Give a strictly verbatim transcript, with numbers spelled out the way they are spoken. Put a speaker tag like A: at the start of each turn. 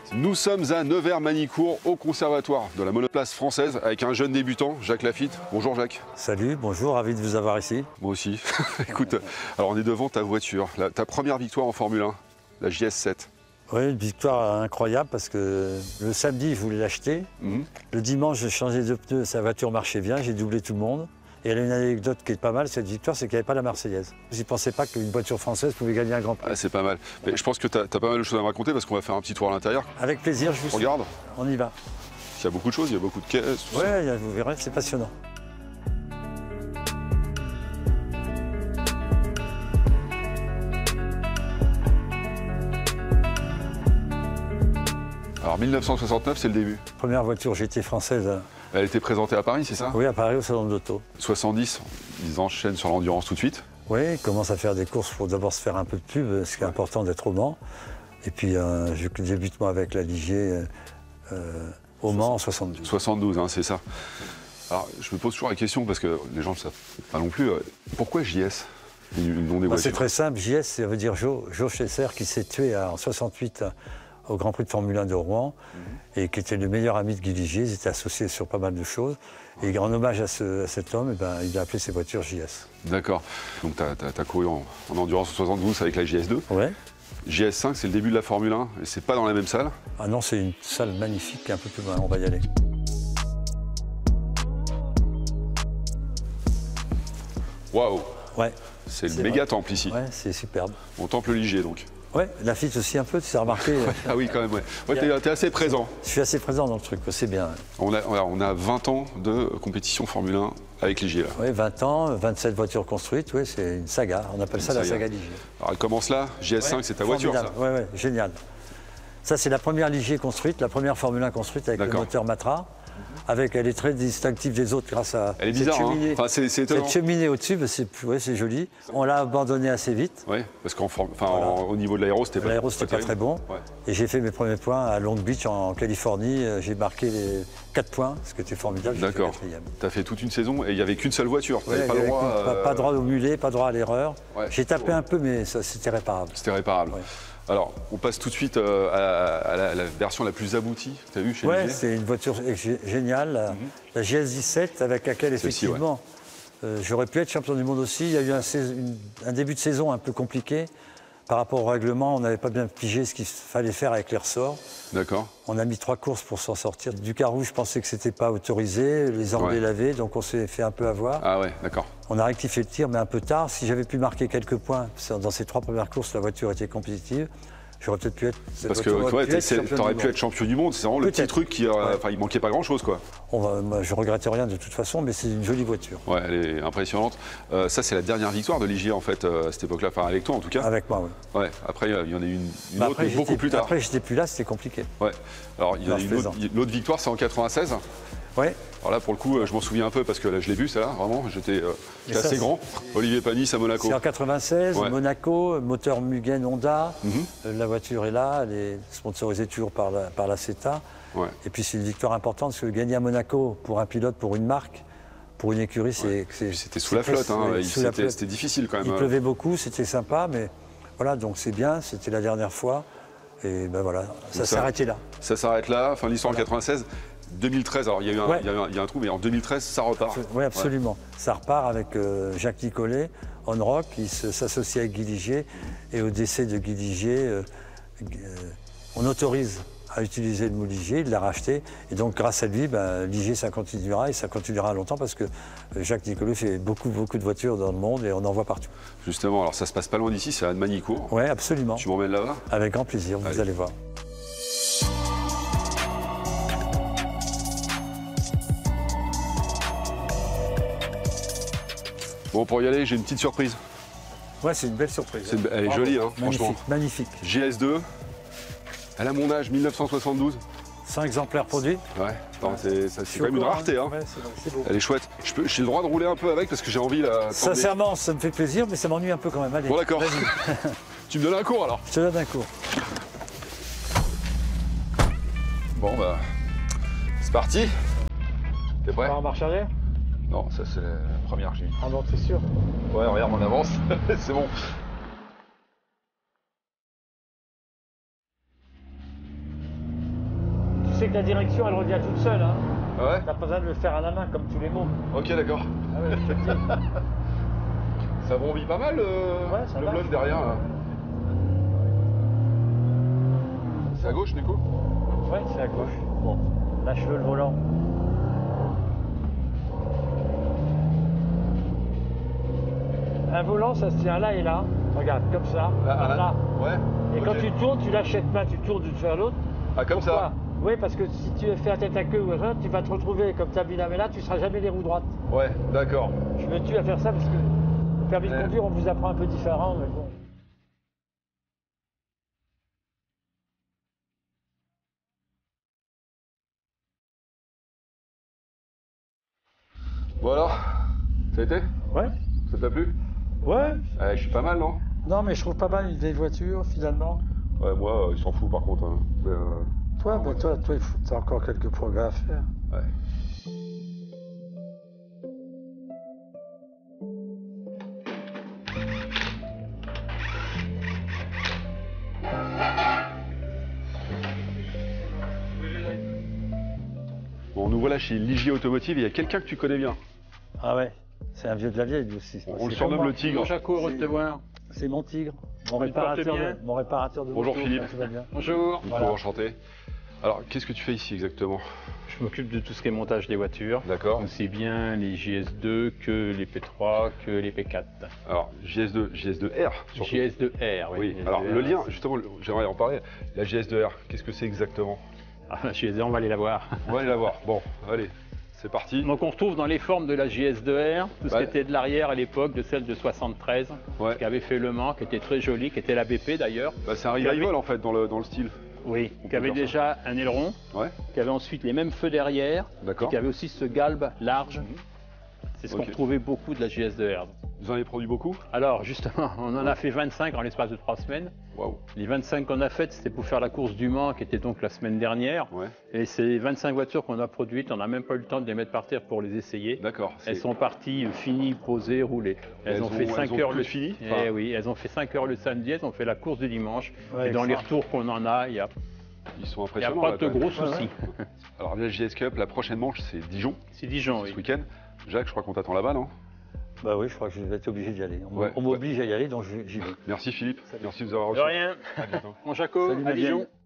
A: Nous sommes à Nevers-Manicourt, au conservatoire de la monoplace française, avec un jeune débutant, Jacques Lafitte. Bonjour Jacques.
B: Salut, bonjour, ravi de vous avoir ici.
A: Moi aussi. Écoute, alors on est devant ta voiture, la, ta première victoire en Formule un, la J S sept.
B: Oui, une victoire incroyable parce que le samedi, je voulais l'acheter.
A: Mmh.
B: Le dimanche, j'ai changé de pneus, sa voiture marchait bien, j'ai doublé tout le monde. Et elle a une anecdote qui est pas mal, cette victoire, c'est qu'il n'y avait pas la Marseillaise. Je ne pensais pas qu'une voiture française pouvait gagner un Grand Prix.
A: Ah, c'est pas mal. Mais je pense que tu as, as pas mal de choses à me raconter parce qu'on va faire un petit tour à l'intérieur.
B: Avec plaisir, je vous
A: Regarde.
B: On y va.
A: Il y a beaucoup de choses, il y a beaucoup de caisses.
B: Oui, vous verrez, c'est passionnant.
A: Alors mille neuf cent soixante-neuf, c'est le début.
B: Première voiture G T française.
A: Elle était présentée à Paris, c'est ça?
B: Oui, à Paris, au salon de l'auto.
A: soixante-dix, ils enchaînent sur l'endurance tout de suite.
B: Oui, ils commencent à faire des courses pour d'abord se faire un peu de pub, ce qui est important d'être au Mans. Et puis, euh, je débute moi avec la Ligier euh, au Mans en soixante-douze.
A: soixante-douze, hein, c'est ça. Alors, je me pose toujours la question, parce que les gens ne savent pas non plus, euh, pourquoi J S, le nom des
B: bah,
A: voitures?
B: C'est très simple, J S, ça veut dire Joe, Joe Chesser, qui s'est tué en soixante-huit au Grand Prix de Formule un de Rouen, mmh. et qui était le meilleur ami de Guy Ligier. Ils étaient associés sur pas mal de choses. Et en hommage à, ce, à cet homme, eh ben, il a appelé ses voitures J S. D'accord.
A: Donc tu as, as, as couru en, en endurance en soixante-douze avec la J S deux.
B: Ouais.
A: J S cinq, c'est le début de la Formule un, et c'est pas dans la même salle.
B: Ah non, c'est une salle magnifique, un peu plus loin, on va y aller.
A: Waouh.
B: Ouais.
A: C'est le méga temple ici.
B: Ouais, c'est superbe.
A: Mon temple Ligier donc.
B: Ouais, Lafitte aussi un peu, tu sais remarqué.
A: Ah oui, quand même, ouais. Ouais, t'es, t'es assez présent.
B: Je suis assez présent dans le truc, c'est bien.
A: On a, on a vingt ans de compétition Formule un avec Ligier, là.
B: Oui, vingt ans, vingt-sept voitures construites, oui, c'est une saga. On appelle une ça saga. la saga Ligier.
A: Alors elle commence là, J S cinq, ouais, c'est ta voiture, ça?
B: Oui, ouais, génial. Ça, c'est la première Ligier construite, la première Formule un construite avec le moteur Matra. Avec, elle est très distinctive des autres grâce à
A: elle est bizarre,
B: cette cheminée,
A: hein, enfin, c'est, c'est étonnant.
B: Cette cheminée au-dessus, bah, c'est, ouais, c'est joli. On l'a abandonnée assez vite.
A: Oui, parce qu'au voilà. au niveau de l'aéro, c'était pas,
B: l'aéro, c'était pas, pas très bon. Ouais. Et j'ai fait mes premiers points à Long Beach, en Californie. J'ai marqué les quatre points, ce qui était formidable.
A: D'accord. Tu as fait toute une saison et il n'y avait qu'une seule voiture. Tu n'avais
B: ouais,
A: pas le droit.
B: Euh... Pas, pas droit au mulet, pas droit à l'erreur. Ouais. J'ai tapé un peu, mais ça, c'était réparable.
A: C'était réparable. Ouais. Alors, on passe tout de suite euh, à, à, la, à la version la plus aboutie que tu as vue chez Ligier.
B: Oui, c'est une voiture géniale, la, mm-hmm. la J S dix-sept, avec laquelle, effectivement, ouais. euh, j'aurais pu être champion du monde aussi. Il y a eu un, une, un début de saison un peu compliqué. Par rapport au règlement, on n'avait pas bien pigé ce qu'il fallait faire avec les ressorts.
A: D'accord.
B: On a mis trois courses pour s'en sortir. Du carreau, je pensais que c'était pas autorisé. Les Anglais ouais. l'avaient, donc on s'est fait un peu avoir.
A: Ah ouais, d'accord.
B: On a rectifié le tir, mais un peu tard. Si j'avais pu marquer quelques points dans ces trois premières courses, la voiture était compétitive. J'aurais peut-être pu être.
A: Parce que ouais, tu aurais pu être champion du monde. C'est vraiment le petit truc qui. Enfin, euh, ouais. il manquait pas grand-chose, quoi.
B: On va, moi, je regrette rien de toute façon, mais c'est une jolie voiture.
A: Ouais, elle est impressionnante. Euh, ça, c'est la dernière victoire de Ligier, en fait, euh, à cette époque-là. Enfin, avec toi, en tout cas.
B: Avec moi, oui.
A: Ouais. Après, il y en a eu une, une
B: bah
A: autre, mais beaucoup plus tard.
B: Après, j'étais plus là, c'était compliqué.
A: Ouais. Alors, il y a une autre, l'autre victoire, c'est en quatre-vingt-seize.
B: Ouais.
A: Alors là, pour le coup, je m'en souviens un peu parce que là, je l'ai vu, ça, là, vraiment. J'étais euh, assez grand. Olivier Panis à Monaco.
B: C'est en quatre-vingt-seize, ouais. Monaco, moteur Mugen Honda. Mm-hmm. euh, la voiture est là, elle est sponsorisée toujours par la, par la CETA. Ouais. Et puis, c'est une victoire importante parce que gagner à Monaco pour un pilote, pour une marque, pour une écurie, c'est. Ouais.
A: C'était sous la flotte, hein. C'était difficile quand même.
B: Il pleuvait beaucoup, c'était sympa, mais voilà, donc c'est bien, c'était la dernière fois. Et ben voilà, ça s'arrêtait là.
A: Ça s'arrête là, fin de l'histoire en quatre-vingt-seize. deux mille treize, alors il y a eu un, ouais. il y a eu un, il y a un trou, mais en deux mille treize, ça repart.
B: Oui, absolument. Ouais. Ça repart avec euh, Jacques Nicolet, On Rock, qui s'associe avec Guy Ligier. Et au décès de Guy Ligier, euh, euh, on autorise à utiliser le mot Ligier, il l'a racheté. Et donc, grâce à lui, ben, Ligier, ça continuera et ça continuera longtemps parce que Jacques Nicolet fait beaucoup, beaucoup de voitures dans le monde et on en voit partout.
A: Justement, alors ça se passe pas loin d'ici, c'est à Manicourt.
B: Oui, absolument.
A: Tu m'emmènes là-bas?
B: Avec grand plaisir, vous allez, allez voir.
A: Bon, pour y aller, j'ai une petite surprise.
B: Ouais, c'est une belle surprise.
A: C'est, elle est Bravo. jolie, hein,
B: magnifique,
A: franchement.
B: Magnifique.
A: J S deux, elle a mon âge, mille neuf cent soixante-douze.
B: cent exemplaires produits.
A: Ouais, ouais. c'est, ça, c'est quand même une rareté. Hein.
B: Ouais, c'est, c'est beau.
A: Elle est chouette. Je peux, j'ai le droit de rouler un peu avec parce que j'ai envie là.
B: Sincèrement, ça me fait plaisir, mais ça m'ennuie un peu quand même. Allez,
A: bon, d'accord. Tu me donnes un cours alors?
B: Je te donne un cours.
A: Bon, bah, c'est parti. T'es prêt?
B: En marche arrière?
A: Non, ça c'est la première que j'ai.
B: Ah bon, t'es sûr?
A: Ouais, regarde, on avance. C'est bon.
B: c'est que la direction, elle revient toute seule. Hein.
A: Ah ouais?
B: T'as pas besoin de le faire à la main, comme tous les mots.
A: Ok, d'accord.
B: Ah ouais, je te le dis.
A: Ça vrombit pas mal euh,
B: Ouais, ça
A: le
B: va.
A: bloc derrière là. C'est à gauche du coup?
B: Ouais, c'est à gauche.
A: Bon.
B: Lâche-le le volant. Un volant, ça se tient là et là. Regarde, comme ça.
A: Là,
B: comme
A: là.
B: là.
A: Ouais.
B: Et
A: ok.
B: quand tu tournes, tu lâches cette main, tu tournes d'une vers l'autre.
A: Ah, comme
B: Pourquoi?
A: ça?
B: Oui, parce que si tu fais à tête à queue ou autre, tu vas te retrouver comme tu as mis là, mais là, tu ne seras jamais les roues droites.
A: Ouais, d'accord.
B: Je me tue à faire ça parce que le permis de
A: Ouais.
B: conduire, on vous apprend un peu différent, mais bon.
A: Voilà. Ça a été?
B: Ouais.
A: Ça t'a plu?
B: Ouais.
A: Eh, je suis pas mal, non?
B: Non, mais je trouve pas mal une vieille voiture, finalement.
A: Ouais, moi, euh, il s'en fout par contre. Hein. Mais, euh,
B: Toi, ben, toi, toi, il faut t'as encore quelques progrès à faire.
A: ouais. Bon, nous voilà chez Ligier Automotive et il y a quelqu'un que tu connais bien.
B: Ah ouais, c'est un vieux de la vieille, lui aussi.
A: On, on le
B: C'est
A: surnomme
B: comme
A: le
B: moi.
A: tigre.
C: Bonjour Jaco, heureux de te voir.
B: C'est mon tigre, mon
C: Tu te portes
B: réparateur,
C: bien
B: de, mon réparateur de
A: Bonjour,
B: moto,
A: Philippe.
B: ça va bien.
C: Bonjour.
A: Nico,
B: Voilà.
A: enchanté. Alors, qu'est-ce que tu fais ici exactement?
C: Je m'occupe de tout ce qui est montage des voitures.
A: D'accord.
C: Aussi bien les J S deux que les P trois que les P quatre.
A: Alors, J S deux, J S deux R surtout.
C: J S deux R, oui.
A: Oui,
C: J S deux
A: alors
C: R,
A: le lien,
C: c'est-
A: justement, le- j'aimerais en parler. La J S deux R, qu'est-ce que c'est exactement?
C: Ah, la J S deux, on va aller la voir.
A: On va aller la voir. Bon, allez, c'est parti.
C: Donc on retrouve dans les formes de la J S deux R tout ce
A: Ouais.
C: qui était de l'arrière à l'époque, de celle de soixante-treize,
A: Ouais.
C: qui avait fait Le Mans, qui était très jolie, qui était la B P d'ailleurs.
A: Bah, c'est un
C: Qui avait-
A: revival en fait dans le, dans le style.
C: Oui, qui avait
A: dire ça.
C: déjà un aileron,
A: Ouais,
C: qui avait ensuite les mêmes feux derrière, et
A: d'accord.
C: qui avait aussi ce galbe large. C'est ce
A: Ok.
C: qu'on retrouvait beaucoup de la J S deux R.
A: Vous en avez produit beaucoup?
C: Alors justement, on en a fait vingt-cinq en l'espace de trois semaines.
A: Waouh.
C: Les vingt-cinq qu'on a faites, c'était pour faire la course du Mans, qui était donc la semaine dernière.
A: Ouais,
C: Et ces vingt-cinq voitures qu'on a produites, on n'a même pas eu le temps de les mettre par terre pour les essayer.
A: d'accord.
C: Elles
A: c'est-
C: sont parties, euh, finies, posées, roulées. Elles,
A: Elles
C: ont
A: ont-
C: fait
A: elles
C: cinq
A: ont
C: heures
A: toutes
C: le
A: finies,
C: Eh
A: enfin-
C: oui, elles ont fait cinq heures le samedi, elles ont fait la course du dimanche.
B: Ouais,
C: et dans les
B: extra.
C: retours qu'on en a, il n'y a,
A: Ils sont
C: il y a
A: impressionnants.
C: pas
A: là,
C: de
A: quand même.
C: gros
B: Ouais,
C: soucis.
A: Alors, la J S Cup, la prochaine manche, c'est Dijon,
C: C'est Dijon,
A: ce
C: oui.
A: week-end. Jacques, je crois qu'on t'attend là-bas, non?
B: Bah oui, je crois que je vais être obligé d'y aller. On,
A: Ouais.
B: on m'oblige à y aller, donc j'y j'y vais.
A: Merci Philippe, merci de nous avoir
C: De
A: reçus.
C: rien.
A: À bientôt.
C: Mon Jaco,
B: Salut,
C: à
B: ma vieille.
C: Dijon.